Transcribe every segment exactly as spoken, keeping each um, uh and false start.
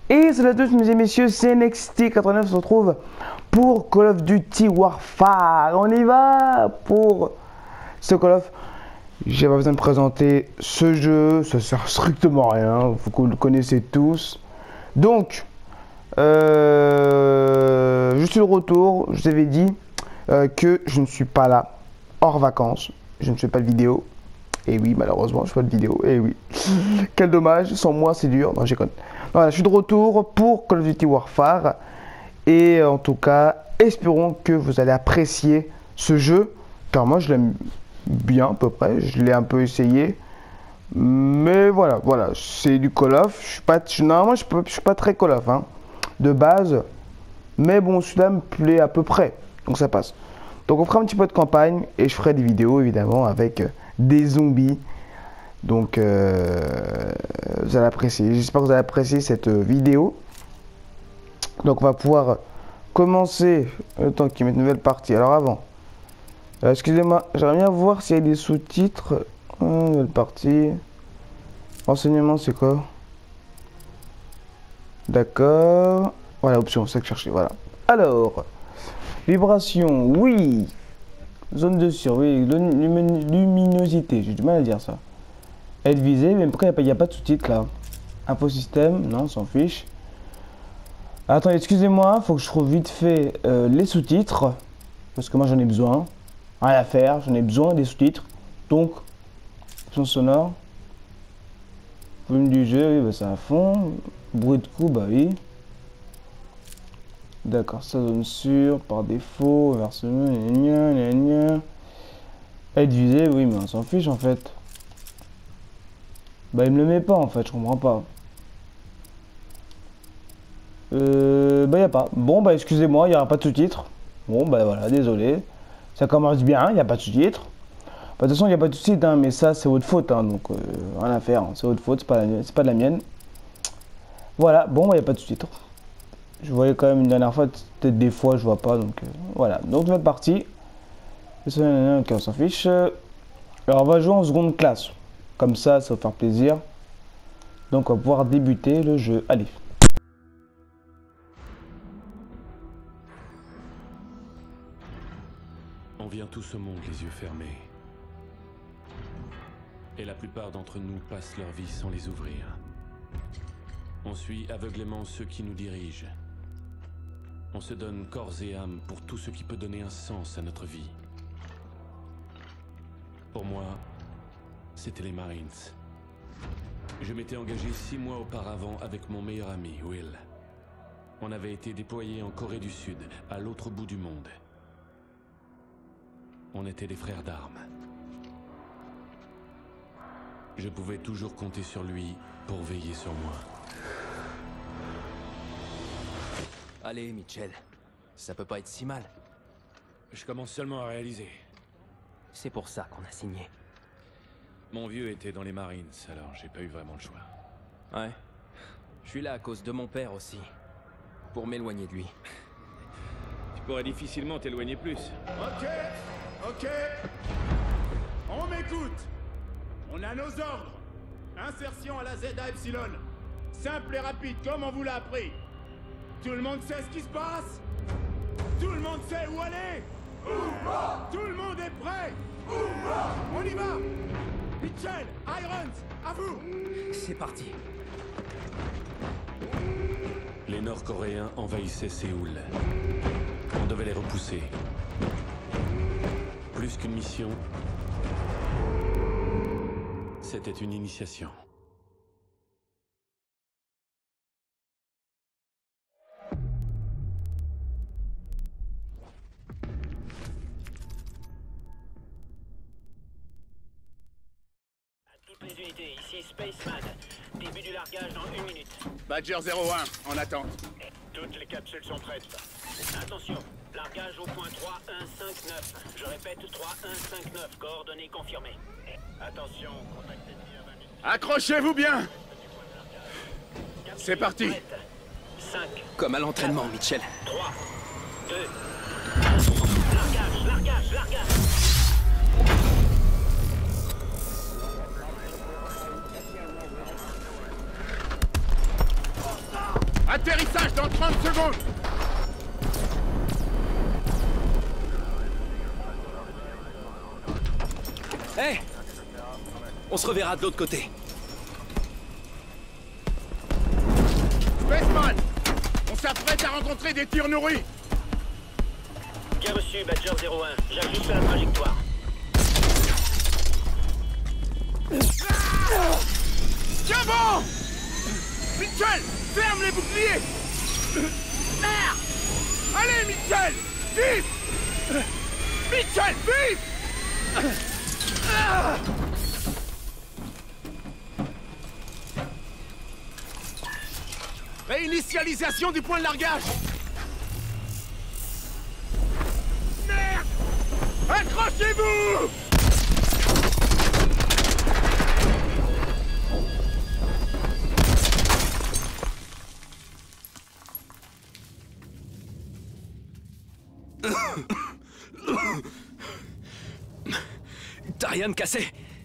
Et salut à tous mesdames et messieurs, c'est N X T quatre-vingt-neuf, on se retrouve pour Call of Duty Warfare. On y va pour ce Call of. J'ai pas besoin de présenter ce jeu, ça sert strictement à rien, vous le connaissez tous. Donc, euh, je suis de retour, je vous avais dit euh, que je ne suis pas là, hors vacances, je ne fais pas de vidéo. Et oui, malheureusement, je fais pas de vidéo. Et oui, quel dommage, sans moi c'est dur. Non, j'ai connu. Voilà, je suis de retour pour Call of Duty Warfare. Et en tout cas, espérons que vous allez apprécier ce jeu. Car moi, je l'aime bien à peu près. Je l'ai un peu essayé. Mais voilà, voilà, c'est du Call of. Je suis pas, je, normalement, je, peux, je suis pas très Call of hein, de base. Mais bon, celui-là me plaît à peu près. Donc ça passe. Donc on fera un petit peu de campagne. Et je ferai des vidéos évidemment avec des zombies. Donc euh, vous allez apprécier, j'espère que vous allez apprécier cette vidéo. Donc on va pouvoir commencer le temps qu'il met une nouvelle partie. Alors avant, euh, excusez-moi, j'aimerais bien voir s'il y a des sous-titres. Hum, nouvelle partie. Renseignement, c'est quoi? D'accord. Voilà, option, c'est ça que je cherchais, voilà. Alors, vibration, oui. Zone de survie, luminosité, j'ai du mal à dire ça. Être visé, mais pourquoi il n'y a, a pas de sous-titres là? Info système, non, on s'en fiche. Attends, excusez-moi, faut que je trouve vite fait euh, les sous-titres. Parce que moi j'en ai besoin. Rien à faire, j'en ai besoin des sous-titres. Donc, son sonore. Volume du jeu, oui, bah c'est à fond. Bruit de coup, bah oui. D'accord, ça zone sûre, par défaut, versement, gna gna gna. Être visé, oui, mais on s'en fiche en fait. Bah, il me le met pas en fait, je comprends pas. Euh, bah, y a pas. Bon, bah, excusez-moi, il n'y aura pas de sous-titres. Bon, bah, voilà, désolé. Ça commence bien, il n'y a pas de sous-titres. Bah, de toute façon, il n'y a pas de sous-titres, hein, mais ça, c'est votre faute, hein, donc euh, rien à faire. Hein, c'est votre faute, c'est pas, la... pas de la mienne. Voilà, bon, bah, il n'y a pas de sous-titres. Je voyais quand même une dernière fois, peut-être des fois je vois pas, donc euh, voilà. Donc nouvelle partie. Ok, on s'en fiche. Alors on va jouer en seconde classe. Comme ça, ça va faire plaisir. Donc on va pouvoir débuter le jeu. Allez. On vient tout ce monde les yeux fermés. Et la plupart d'entre nous passent leur vie sans les ouvrir. On suit aveuglément ceux qui nous dirigent. On se donne corps et âme pour tout ce qui peut donner un sens à notre vie. Pour moi, c'était les Marines. Je m'étais engagé six mois auparavant avec mon meilleur ami, Will. On avait été déployés en Corée du Sud, à l'autre bout du monde. On était des frères d'armes. Je pouvais toujours compter sur lui pour veiller sur moi. Allez, Mitchell, ça peut pas être si mal. Je commence seulement à réaliser. C'est pour ça qu'on a signé. Mon vieux était dans les Marines, alors j'ai pas eu vraiment le choix. Ouais. Je suis là à cause de mon père aussi. Pour m'éloigner de lui. Tu pourrais difficilement t'éloigner plus. Ok, ok. On m'écoute. On a nos ordres. Insertion à la Z à Epsilon. Simple et rapide, comme on vous l'a appris. Tout le monde sait ce qui se passe? Tout le monde sait où aller? Ouvre! Tout le monde est prêt? Ouvre! On y va! Mitchell, Irons, à vous! C'est parti. Les Nord-Coréens envahissaient Séoul. On devait les repousser. Plus qu'une mission, c'était une initiation. Toutes les unités, ici Spaceman. Début du largage dans une minute. Badger zéro un, en attente. Toutes les capsules sont prêtes. Attention, largage au point trois un cinq neuf. Je répète, trois un cinq neuf, coordonnées confirmées. Attention, contact ennemi à vingt minutes. Accrochez-vous bien! C'est parti! cinq, Comme à l'entraînement, Mitchell. trois, deux, un. Largage, largage, largage! secondes. Hé hey, on se reverra de l'autre côté. Spaceman, on s'apprête à rencontrer des tirs nourris. Bien reçu, Badger zéro un. J'ajuste la trajectoire. Tiens bon! Mitchell, ferme les boucliers! Merde! Allez, Mitchell! Vite! Mitchell, vite! Réinitialisation du point de largage! Merde! Accrochez-vous! T'as rien de cassé?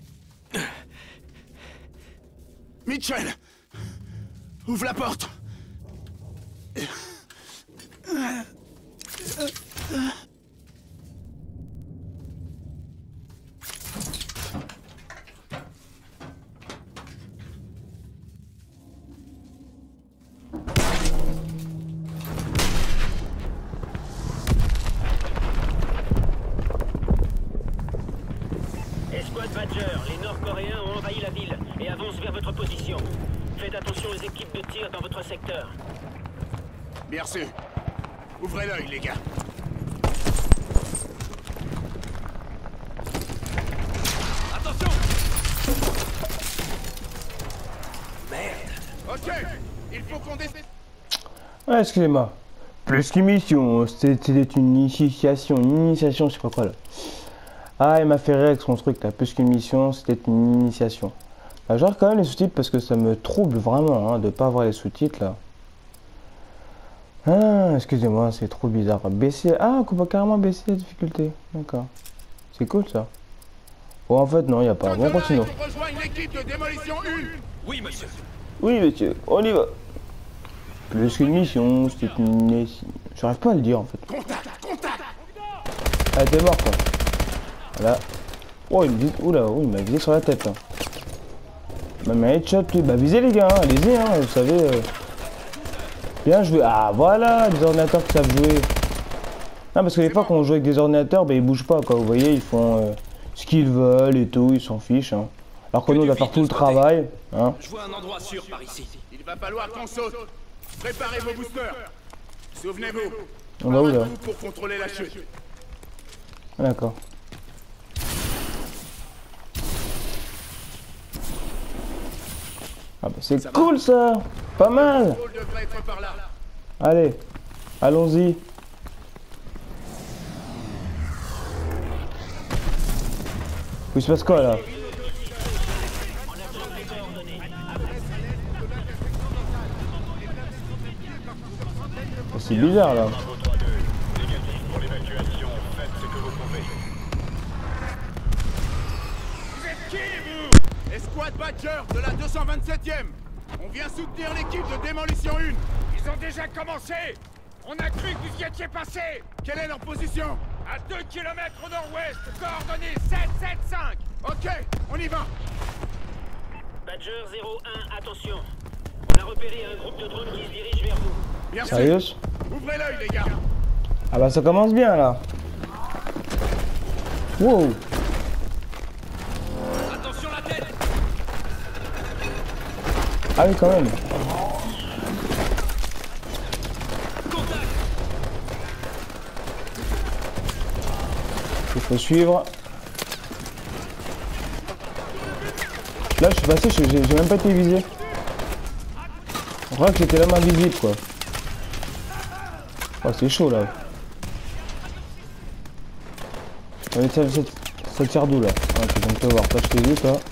Mitchell! Ouvre la porte! Escouade Badger, les Nord-Coréens ont envahi la ville et avancent vers votre position. Faites attention aux équipes de tir dans votre secteur. Bien sûr. Ouvrez l'œil, les gars. Attention! Merde! Ok, il faut qu'on décide. Ouais, excusez-moi. Plus qu'une mission, c'était une initiation, une initiation, je sais pas quoi là. Ah, il m'a fait rire avec son truc là. Plus qu'une mission, c'était une initiation. Bah, je regarde quand même les sous-titres parce que ça me trouble vraiment hein, de pas avoir les sous-titres là. Ah, excusez-moi, c'est trop bizarre. Baisser. Ah, on peut carrément baisser la difficulté. D'accord. C'est cool ça. Bon, en fait, non, il n'y a pas. Bon, continuons. Rejoigne l'équipe de démolition un. Oui, monsieur. Oui, monsieur, on y va. Plus qu'une mission, c'était une. J'arrive pas à le dire en fait. Contact, contact. Ah, t'es mort quoi. Voilà. Oh, il me vise. Oula, oh, il m'a visé sur la tête là. Bah, mais headshot, lui. Bah, visez les gars, hein. Allez-y, hein, vous savez. Euh... Bien joué. Ah, voilà, des ordinateurs qui savent jouer. Non, parce que des fois, quand on joue avec des ordinateurs, bah, ils bougent pas quoi. Vous voyez, ils font euh, ce qu'ils veulent et tout, ils s'en fichent. Hein. Alors que nous, on doit faire tout le travail. Hein. Je vois un endroit sûr par ici. Il va falloir qu'on saute. Préparez vos boosters. Souvenez-vous. On va où là? Pour contrôler la chute. Ah, d'accord. Ah bah c'est cool ça. Pas mal. Allez, allons-y. Il se passe quoi là? C'est bizarre là. Escouade Badger de la deux cent vingt-septième. On vient soutenir l'équipe de démolition un. Ils ont déjà commencé. On a cru que vous y étiez passé. Quelle est leur position? À deux kilomètres au nord-ouest, coordonnées sept sept cinq. Ok, on y va. Badger zéro un, attention. On a repéré un groupe de drones qui se dirige vers vous. Bien Sérieux? sûr. Ouvrez l'œil, les gars. Ah bah ça commence bien là. Wow. Attention la tête! Ah oui quand même. Contact! Il faut suivre. Là je suis passé, j'ai j'ai même pas été visé. On croit que j'étais l'homme invisible quoi. Oh c'est chaud là. Ouais, ça, ça, ça tire d'où là? Ah, tu viens de te voir, toi je t'ai vu toi.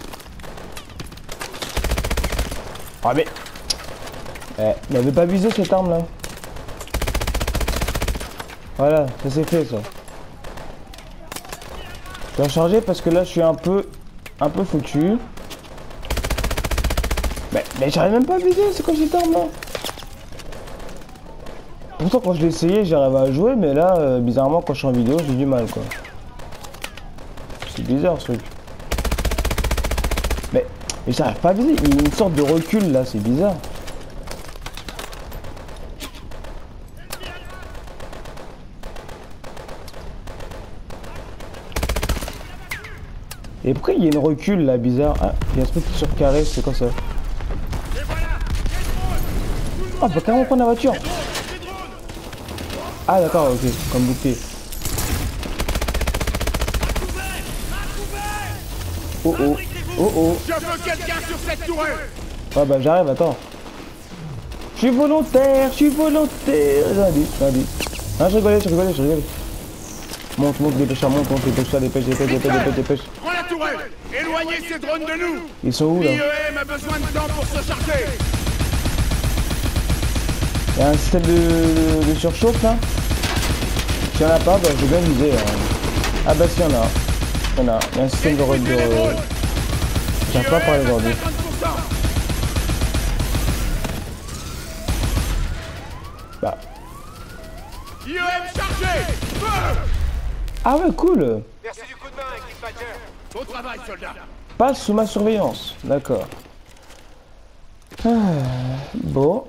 Ah mais... Eh, il n'avait pas visé cette arme là. Voilà, ça c'est fait ça. Je dois charger parce que là je suis un peu... Un peu foutu. Mais, mais j'arrive même pas à viser, c'est quoi cette arme là? Pourtant quand je l'ai essayé j'arrive à jouer, mais là euh, bizarrement quand je suis en vidéo j'ai du mal quoi. C'est bizarre ce truc. Mais, mais j'arrive pas à viser, il y a une sorte de recul là, c'est bizarre. Et pourquoi il y a une recul là, bizarre? Ah, il y a un truc sur carré, c'est quoi ça? Ah, bah carrément prendre la voiture. Ah d'accord, ok, comme bouclier. Oh oh, oh oh. Je veux quelqu'un sur cette tourelle. Ah bah j'arrive, attends. Je suis volontaire, je suis volontaire. Vas-y, vas-y. Ah, je rigolais, je rigolais, je rigolais. Monte, monte, dépêche, monte, monte, dépêche, dépêche, dépêche, dépêche, dépêche, dépêche. Prends la tourelle. Éloignez ces drones de nous. Ils sont où là? l'I E M a besoin de temps pour se charger. Il y a un système de, de, de surchauffe là? S'il n'y en a pas, bah j'ai bien visé. Hein. Ah bah s'il y en a. Il y en a. Il y a un système de... de... J'arrive pas à parler aujourd'hui. Bah. I E M chargé. Feu. Ah ouais, cool. Merci du coup de main, équipe Badger. Bon travail, soldat. Passe sous ma surveillance. D'accord. Ah, bon.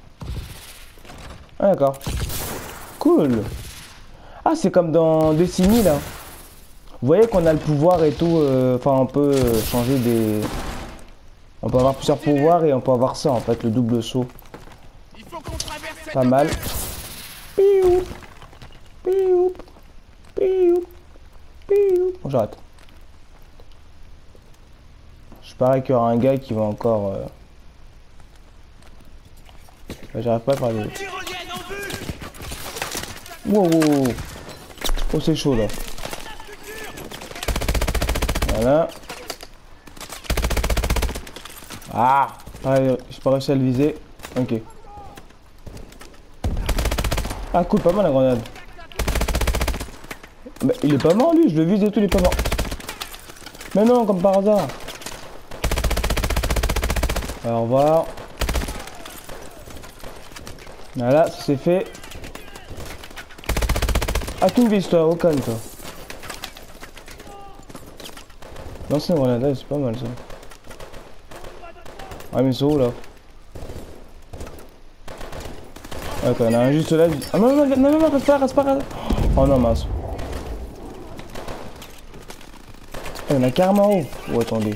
Ah d'accord. Cool. Ah c'est comme dans Destiny là. Vous voyez qu'on a le pouvoir et tout. Enfin euh, on peut changer des... On peut avoir plusieurs pouvoirs et on peut avoir ça en fait, le double saut. Pas mal. Piou. Piou. Piou. Piou. Bon j'arrête. Je parie qu'il y aura un gars qui va encore... Euh... J'arrive pas à parler. Wow, wow, wow. Oh c'est chaud là. Voilà. Ah, j'ai pas réussi à le viser. Ok. Ah cool, pas mal la grenade. Mais il est pas mort lui, je le vise et tout, il est pas mort. Mais non, comme par hasard. Alors, au revoir. Voilà, ça c'est fait. Ah, tu me vises toi, au calme toi. Non, c'est une grenade, c'est pas mal ça. Ah, mais c'est où là? Ok, il y en a un juste là. Ah, non, non, non, non, non, reste pas, reste pas. Oh non, mince. Il y en a carrément en haut. Oh, attendez.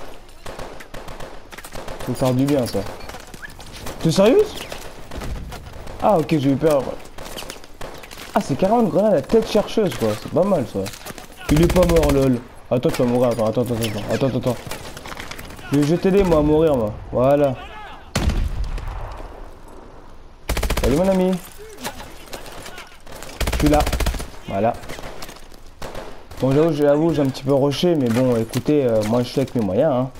Faut faire du bien ça. T'es sérieux? Ah, ok, j'ai eu peur. Ah, c'est carrément une grenade à tête chercheuse quoi. C'est pas mal ça. Il est pas mort, lol. Attends, tu vas mourir. Attends, attends, attends, attends, attends, attends. Je vais t'aider moi à mourir moi. Voilà. Salut mon ami. Je suis là. Voilà. Bon j'avoue, j'avoue, j'ai un petit peu rushé, mais bon écoutez, euh, moi je suis avec mes moyens hein.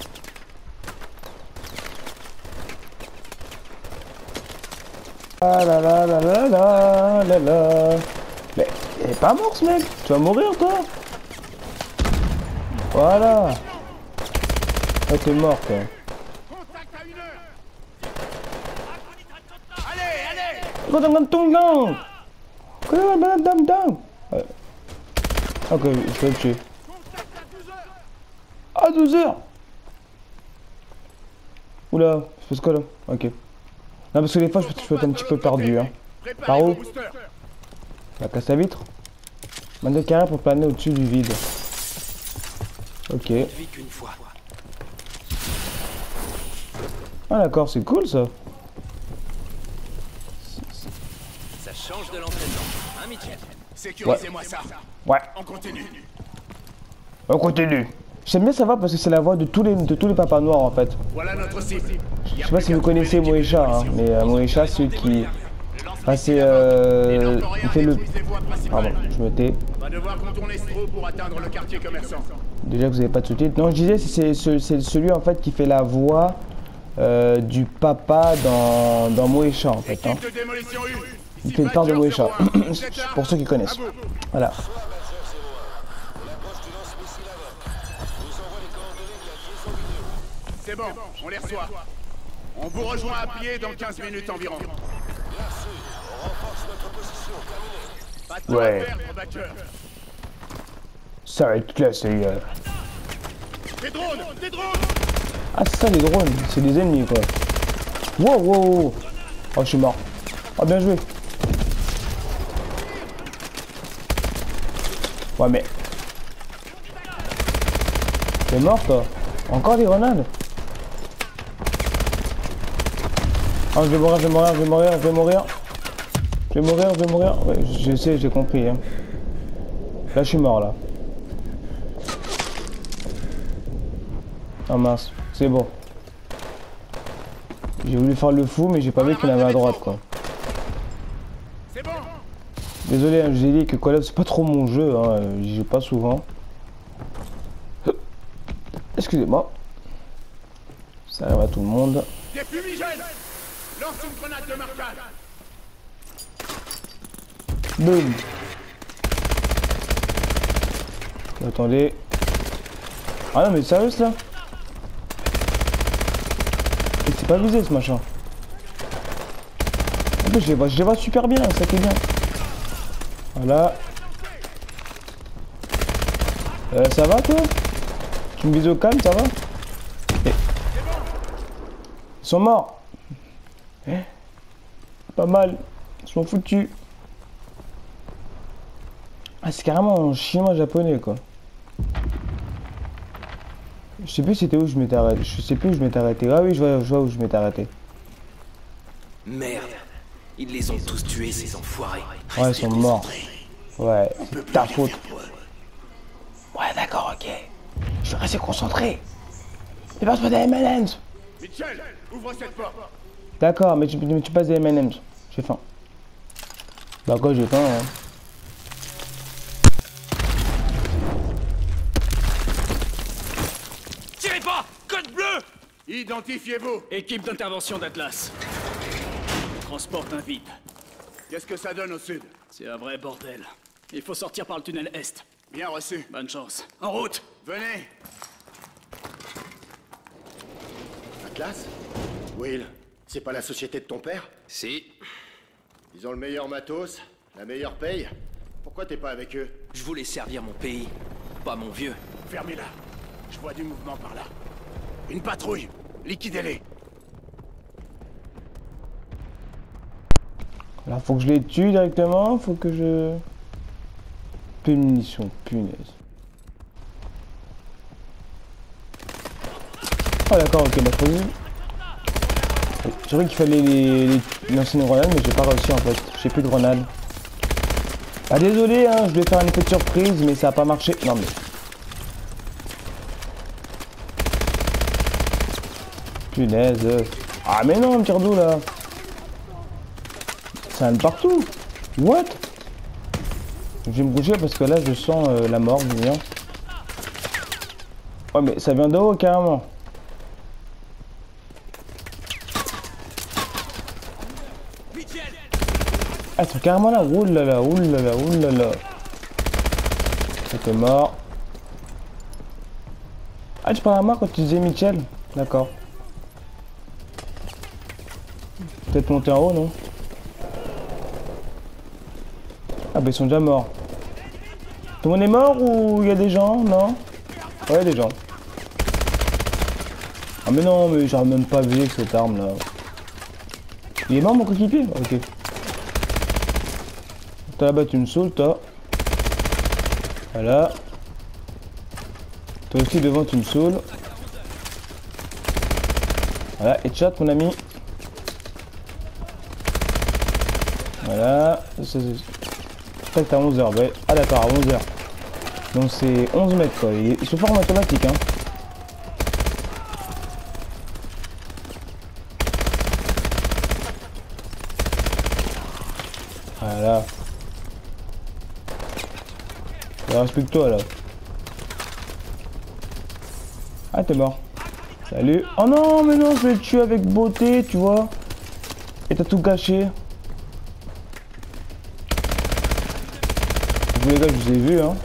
Ah là là là là là là là. Mais il est pas mort ce mec. Tu vas mourir toi. Voilà. Ah t'es mort toi. Ouais. Ok, je vais le tuer. À douze heures. Oula, je fais ce quoi là? Ok. Non parce que des fois je peux être un petit peu perdu hein. Par où? La casse à vitre. Mandat carré pour planer au-dessus du vide. Ok. Ah d'accord, c'est cool ça. Ça change de l'entraînement, hein Mitchell? Sécurisez-moi ça. Ouais. On continue. On continue. J'aime bien savoir parce que c'est la voix de tous les de tous les papas noirs en fait. Voilà notre cible. Je sais pas si vous connaissez Moesha, hein, mais euh, Moesha c'est qui... Enfin c'est... Euh, il fait le... Pardon, je me tais. Va devoir contourner Stro pour atteindre le quartier commerçant. Déjà que vous avez pas de sous-titres. Non je disais c'est celui en fait qui fait la voix euh, du papa dans, dans Moesha en fait. Hein. Il fait le part de Moesha. Pour ceux qui connaissent. Voilà. C'est bon, on les reçoit. On vous rejoint à pied dans quinze minutes environ. Pas de temps Ouais. à perdre, backer. Ça va être classe, les gars. Des drones, des drones. Ah, c'est ça les drones, c'est des ennemis quoi. Wow, wow, wow. Oh, je suis mort. Oh, bien joué. Ouais, mais. T'es mort toi. Encore des grenades. Oh, je vais mourir, je vais mourir, je vais mourir, je vais mourir. Je vais mourir, je vais mourir. Ouais, je sais, j'ai compris. Hein. Là, je suis mort là. Oh mince, c'est bon. J'ai voulu faire le fou, mais j'ai pas vu qu'il y en avait à droite quoi. C'est bon. Désolé, hein, je vous ai dit que Call of c'est pas trop mon jeu, hein, j'y joue pas souvent. Excusez-moi. Ça arrive à tout le monde. Des fumigènes. Lance une grenade de marquage. Boum. Attendez. Ah non mais sérieux là? Et c'est pas visé ce machin. En plus je les vois, je les vois super bien, ça qui est bien. Voilà. Euh, ça va toi? Tu me vises au calme, ça va? Et... Ils sont morts. Eh, pas mal. Ils sont foutus. Ah c'est carrément en chinois japonais quoi. Je sais plus c'était où je m'étais arrêté. Je sais plus où je m'étais arrêté. Ah oui je vois, je vois où je m'étais arrêté. Merde. Ils les ont tous tués, ces enfoirés. Ouais ils sont morts. Ouais, c'est ta faute. Ouais d'accord ok. Je vais rester concentré. Dépasse-moi des M and M's. Mitchell, ouvre cette porte. D'accord mais tu, mais tu passes des M and M's. J'ai faim. Bah quoi j'ai faim hein. Tirez pas! Code bleu! Identifiez-vous. Équipe d'intervention d'Atlas. Transporte un vide. Qu'est-ce que ça donne au sud? C'est un vrai bordel. Il faut sortir par le tunnel Est. Bien reçu. Bonne chance. En route! Venez. Atlas? Will, c'est pas la société de ton père? Si. Ils ont le meilleur matos, la meilleure paye. Pourquoi t'es pas avec eux? Je voulais servir mon pays, pas mon vieux. Fermez-la. Je vois du mouvement par là. Une patrouille. Liquidez-les. Là faut que je les tue directement. Faut que je... Plus de munitions, punaise. Oh d'accord, ok, bah je J'ai cru qu'il fallait les, les lancer une grenade, mais j'ai pas réussi en fait. J'ai plus de grenades. Ah désolé, hein, je vais faire un effet de surprise, mais ça a pas marché. Non mais... Punaise. Ah mais non, me tire d'où là? Ça vient de partout. What? Je vais me bouger parce que là je sens euh, la mort venir. Ouais mais ça vient de haut carrément. Ah ils sont carrément là. Oulala, oulala, oulala. C'était mort. Ah tu prends la mort quand tu disais Mitchell? D'accord. Peut-être monter en haut non? Ah bah ils sont déjà morts. Tout le monde est mort ou il y a des gens? Non? Ouais, il y a des gens. Ah mais non, mais j'aurais même pas vu avec cette arme là. Il est mort mon coéquipier? Ok. Toi là-bas tu me saoules toi. Voilà. Toi aussi devant tu me saoules. Voilà, headshot mon ami. Voilà. Ça, je crois que t'as onze heures, ouais. Ah d'accord, à onze heures. Donc c'est onze mètres quoi, ils sont forme automatique hein. Voilà. Respecte-toi là. Ah t'es mort. Salut. Oh non mais non, je vais le tuer avec beauté, tu vois. Et t'as tout gâché. Vous les gars, je vous ai vu hein.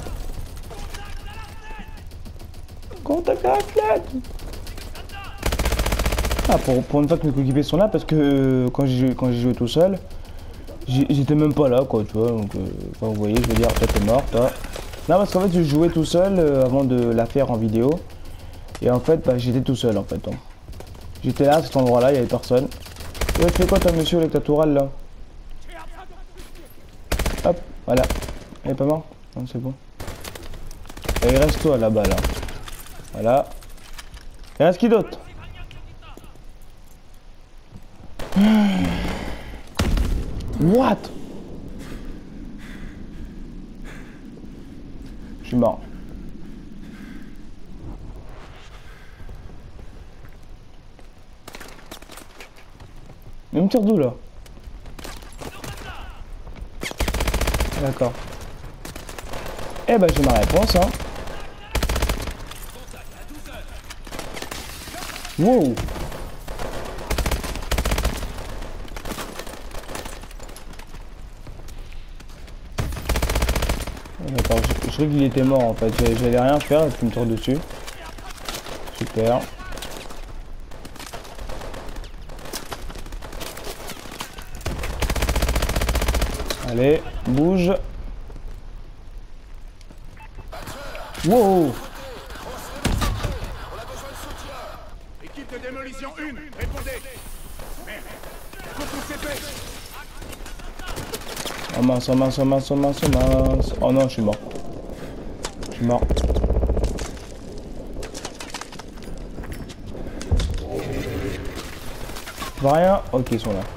Contact athlète. Ah pour, pour une fois que mes coéquipiers sont là parce que euh, quand j'ai quand j'ai joué tout seul, J'étais même pas là, quoi, tu vois. Donc, euh, quand vous voyez, je veux dire, toi, t'es mort, toi. Non, parce qu'en fait, je jouais tout seul euh, avant de la faire en vidéo. Et en fait, bah, j'étais tout seul, en fait. J'étais là, à cet endroit-là, il y avait personne. Ouais, tu fais quoi, toi, monsieur, avec ta tourelle, là? Hop, voilà. Elle est pas mort? Non, c'est bon. Et il reste toi, là-bas, là. Voilà. Il reste qui d'autre? What? Je suis mort. Il me tire d'où là? D'accord. Eh ben j'ai ma réponse hein. Wow. D'accord, je, je croyais qu'il était mort en fait, j'allais rien faire et puis il me tire dessus. Super. Allez, bouge. Wow. Équipe de démolition une, répondez. Merde. Faut qu'on s'épêche. Oh mince, oh mince, oh mince, oh mince, oh mince. Oh non, je suis mort. Je suis mort. Je vois rien. Ok, ils sont là.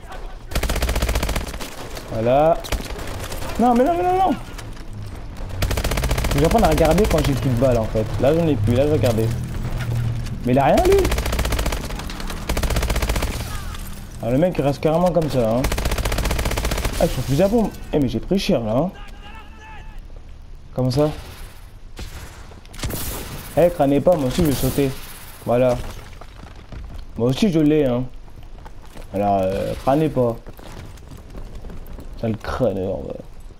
Voilà. Non, mais non, mais non, non. Je vais apprendre à regarder quand j'ai plus de balles en fait. Là, j'en ai plus. Là, je vais regarder. Mais il a rien, lui. Alors, le mec, il reste carrément comme ça. Hein. Ah, ils sont plus à bombe. Eh, mais j'ai pris cher là. Hein. Comment ça? Eh, crânez pas. Moi aussi, je vais sauter. Voilà. Moi aussi, je l'ai. Hein. Alors, euh, crânez pas. Ça le crâneur. Ouais.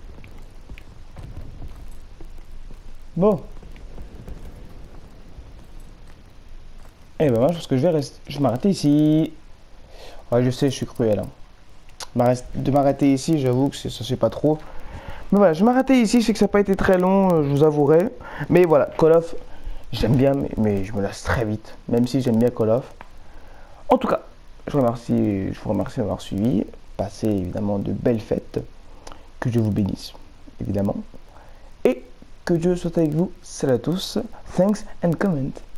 Bon. Eh ben moi je pense que je vais rester. Je vais m'arrêter ici. Ouais je sais je suis cruel. Hein. De m'arrêter ici j'avoue que ça se fait pas trop. Mais voilà je vais m'arrêter ici. Je sais que ça n'a pas été très long je vous avouerai. Mais voilà Call of j'aime bien mais, mais je me lasse très vite. Même si j'aime bien Call of. En tout cas je vous remercie, je vous remercie d'avoir suivi. Passez évidemment de belles fêtes. Que Dieu vous bénisse évidemment. Et que Dieu soit avec vous. Salut à tous. Thanks and comment.